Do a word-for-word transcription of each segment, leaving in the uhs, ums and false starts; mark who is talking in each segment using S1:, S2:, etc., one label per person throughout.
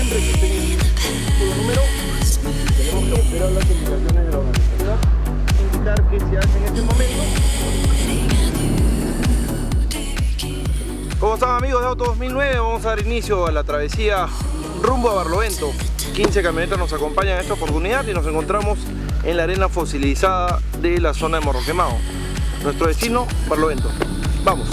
S1: siempre que estén en su número, tenemos que esperar las indicaciones de la organización, indicar qué se hace en este momento. ¿Cómo están, amigos de Auto dos mil nueve? Vamos a dar inicio a la travesía rumbo a Barlovento. quince camionetas nos acompañan en esta oportunidad y nos encontramos en la arena fosilizada de la zona de Morro Quemado. Nuestro destino, Barlovento. Vamos.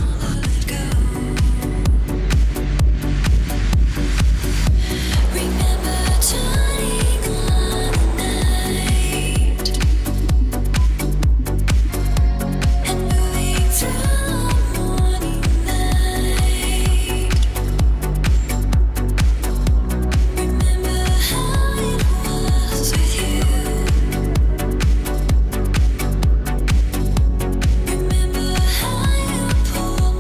S2: Remember how you pulled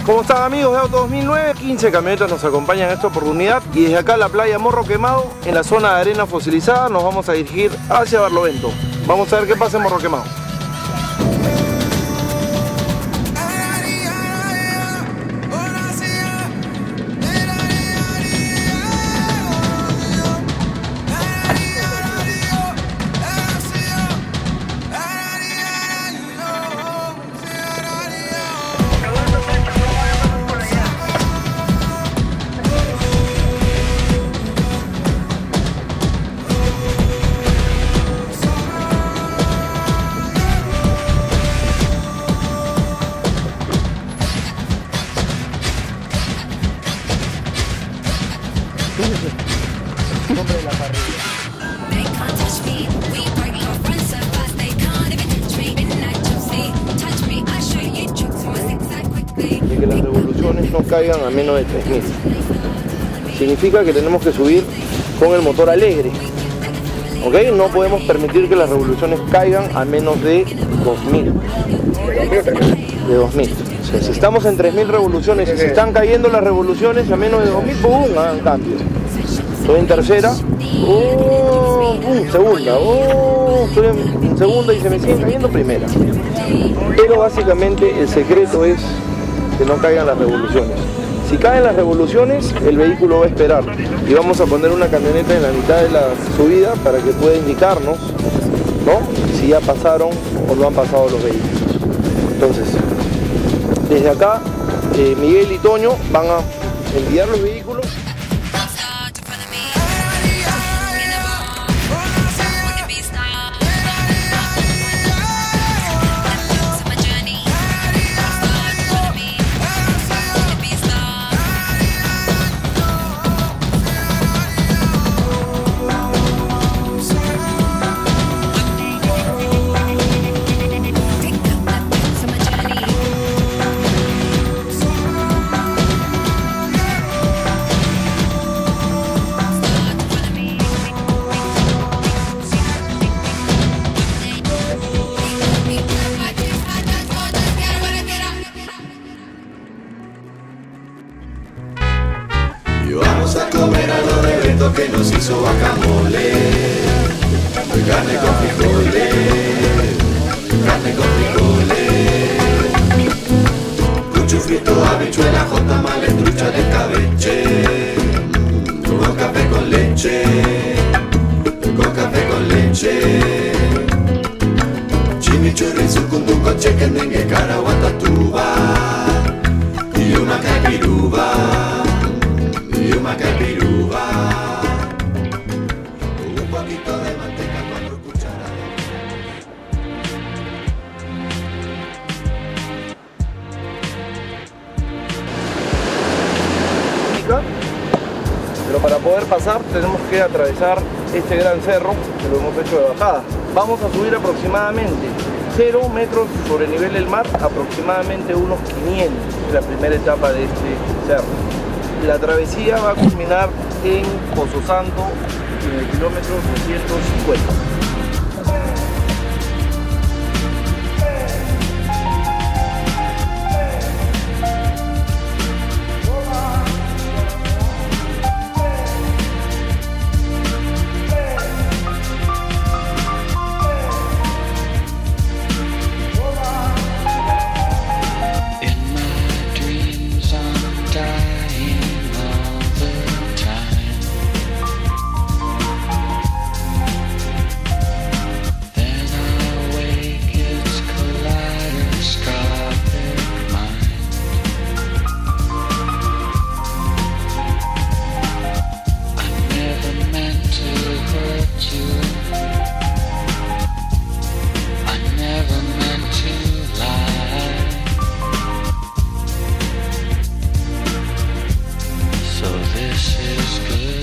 S1: ¿Cómo están, amigos de Auto dos mil nueve? quince camionetas nos acompañan en esta oportunidad y desde acá la playa Morro Quemado, en la zona de arena fosilizada, nos vamos a dirigir hacia Barlovento. Vamos a ver qué pasa en Morro Quemado. Nombre de la parrilla. De que las revoluciones no caigan a menos de tres mil. Significa que tenemos que subir con el motor alegre. ¿Ok? No podemos permitir que las revoluciones caigan a menos de dos mil. De dos mil. O sea, si estamos en tres mil revoluciones y si están cayendo las revoluciones a menos de dos mil, ¡pum! Hagan cambio. Estoy en tercera, oh, uh, segunda, oh, estoy en segunda y se me siguen cayendo primera. Pero básicamente el secreto es que no caigan las revoluciones. Si caen las revoluciones, el vehículo va a esperar y vamos a poner una camioneta en la mitad de la subida para que pueda indicarnos, ¿no?, si ya pasaron o no han pasado los vehículos. Entonces, desde acá, eh, Miguel y Toño van a enviar los vehículos.
S2: Vamos a comer algo de Beto que nos hizo guacamole, carne con frijoles, carne con frijoles, cucho frito, habichuela, jotamales, trucha de cabeche, con café con leche, con café con leche, chimichurri, sucunduco, chequendengue, caraguatatuba y una capiruba. Y una capiruba, un poquito de manteca, cuatro cucharadas.
S1: Pero para poder pasar tenemos que atravesar este gran cerro que lo hemos hecho de bajada. Vamos a subir aproximadamente cero metros sobre el nivel del mar, aproximadamente unos quinientos, en la primera etapa de este cerro. La travesía va a culminar en Pozo Santo en el kilómetro doscientos cincuenta.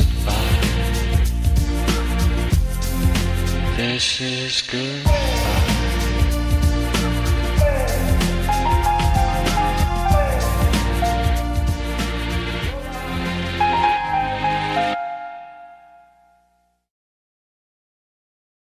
S2: This is goodbye.